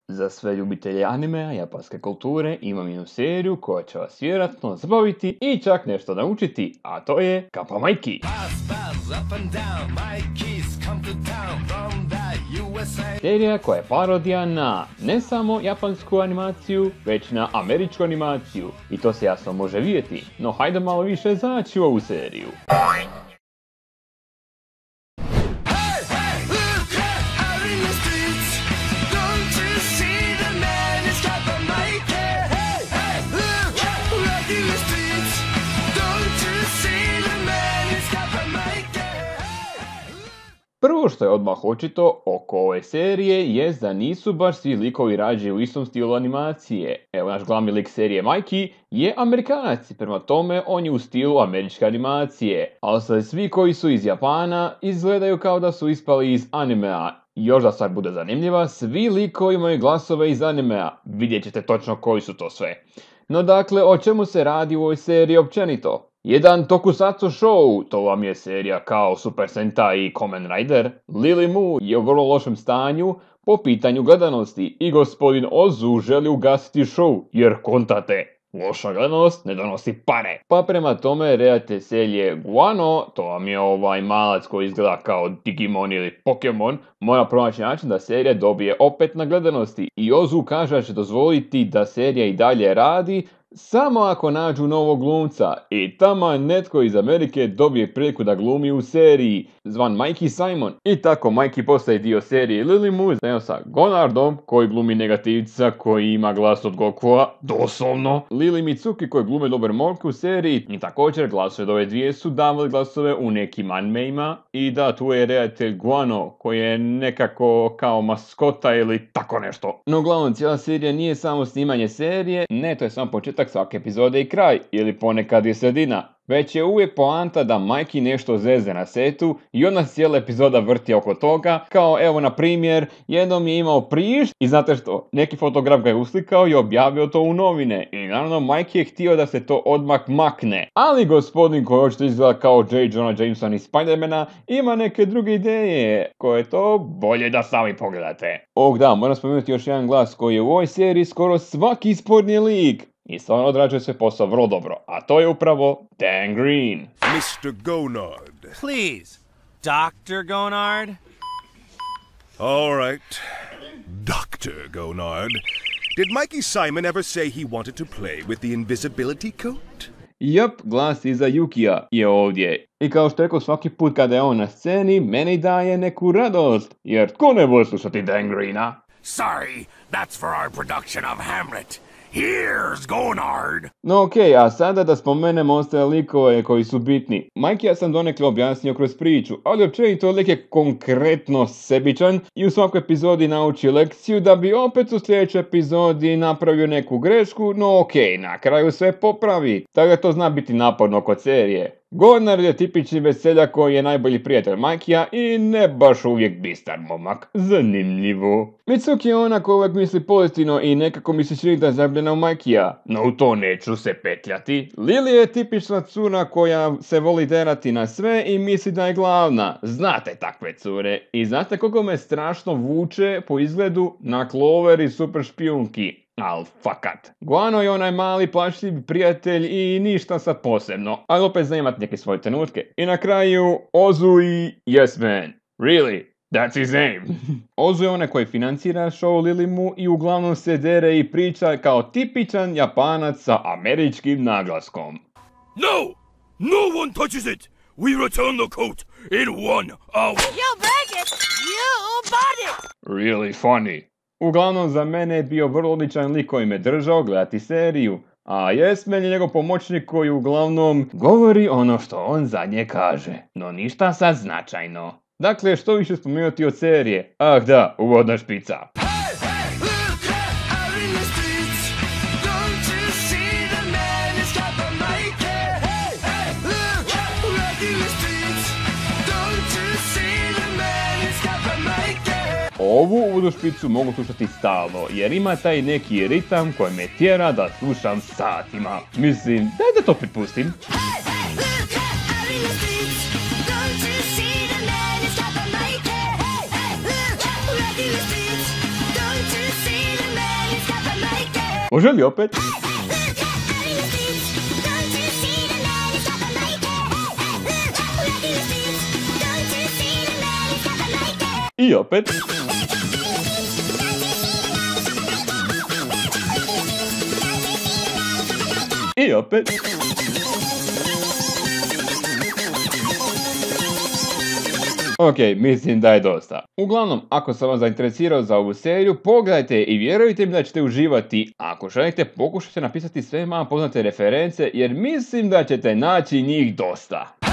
Za sve ljubitelje animea, japanske kulture, imam jednu seriju koja će vas vjerojatno zabaviti i čak nešto naučiti, a to je Kappa Mikey. Serija koja je parodija na ne samo japansku animaciju, već na američku animaciju. I to se jasno može vidjeti, no hajde malo više zaći u ovu seriju. Prvo što je odmah očito oko ove serije je da nisu baš svi likovi rađeni u istom stilu animacije. Evo, naš glavni lik serije Mikey je Amerikanac, prema tome on je u stilu američke animacije. Ali sad svi koji su iz Japana izgledaju kao da su ispali iz animea. Još da stvar bude zanimljiva, svi likovi imaju glasove iz animea. Vidjet ćete točno koji su to sve. No dakle, o čemu se radi u ovoj seriji općenito? Jedan tokusatsu show, to vam je serija kao Super Sentai i Kamen Rider. Lily Mu je u vrlo lošem stanju po pitanju gledanosti i gospodin Ozu želi ugasiti show jer kontate, loša gledanost ne donosi pare. Pa prema tome redatelj serije Guano, to vam je ovaj malac koji izgleda kao Digimon ili Pokemon, mora pronaći način da serija dobije opet na gledanosti. I Ozu kaže da će dozvoliti da serija i dalje radi, samo ako nađu novog glumca i tamo netko iz Amerike dobije priliku da glumi u seriji, zvan Mikey Simon. I tako Mikey postaje dio serije Lily Mu zajedno sa Gonardom koji glumi negativca koji ima glas od Gokua, doslovno. Lily Mitsuki koji glume dobar momke u seriji i također glasove od ove dvije su davali glasove u nekim animeima. I da, tu je redatelj Guano koji je nekako kao maskota ili tako nešto. No uglavnom cijela serija nije samo snimanje serije, ne, to je samo početak svake epizode i kraj, ili ponekad je sredina. Već je uvijek poanta da Mikey nešto zeze na setu i onda se cijela epizoda vrti oko toga, kao evo na primjer, jednom je imao prišt i znate što, neki fotograf ga je uslikao i objavio to u novine i naravno Mikey je htio da se to odmah makne. Ali gospodin koji očito izgleda kao J. Jonah Jameson iz Spider-mana ima neke druge ideje, koje to bolje da sami pogledate. Da, moram spomenuti još jedan glas koji je u ovoj seriji skoro svaki sporni lik. I stvarno odrađuje se posao vrlo dobro, a to je upravo Dan Green. Mr. Gonard. Please, Dr. Gonard? All right, Dr. Gonard. Did Mikey Simon ever say he wanted to play with the invisibility coat? Jep, glas iza Yukija je ovdje. I kao što rekao svaki put kada je on na sceni, meni daje neku radost, jer tko ne voli slušati Dan Greena? Sorry, that's for our production of Hamlet. Here's Gonard! No okej, a sada da spomenemo ostale likove koji su bitni. Mikey sam donekle objasnio kroz priču, ali općenito lik je konkretno sebičan i u svakoj epizodi nauči lekciju da bi opet u sljedećoj epizodi napravio neku grešku, no okej, na kraju sve popravi. Tako da to zna biti naporno kod serije. Gonard je tipični veseljak koji je najbolji prijatelj Mikeyja i ne baš uvijek bistar momak. Zanimljivo. Mitsuki je ona koja uvijek misli pozitivno i nekako mi se čini da je zabljena u Mikeyja. No u to neću se petljati. Lily je tipična cura koja se voli derati na sve i misli da je glavna. Znate takve cure. I znate koliko me strašno vuče po izgledu na Clover i Super špijunki. Al fakat. Guano je onaj mali plašljiv prijatelj i ništa sad posebno, ali opet zna imat neke svoje trenutke. I na kraju, Ozu i Yes Man. Really? That's his name. Ozu je onaj koji financira show Lily Mu i uglavnom se dere i priča kao tipičan Japanac sa američkim naglaskom. No! No one touches it! We return the coat in 1 hour! You break it! You bought it! Really funny. Uglavnom za mene je bio vrlo odličan lik koji me držao gledati seriju, a Yes Man je njegov pomoćnik koji uglavnom govori ono što on zadnje kaže, no ništa sad značajno. Dakle, što više spomenuti od serije? Ah da, uvodna špica. Ovu uvodnu špicu mogu slušati stalno, jer ima taj neki ritam koji me tjera da slušam satima. Mislim, daj da to pripustim. Ovu Može li opet? I opet. I opet. Ok, mislim da je dosta. Uglavnom, ako sam vas zainteresirao za ovu seriju, pogledajte i vjerujte mi da ćete uživati. Ako želite, pokušajte napisati sve malo poznate reference, jer mislim da ćete naći njih dosta.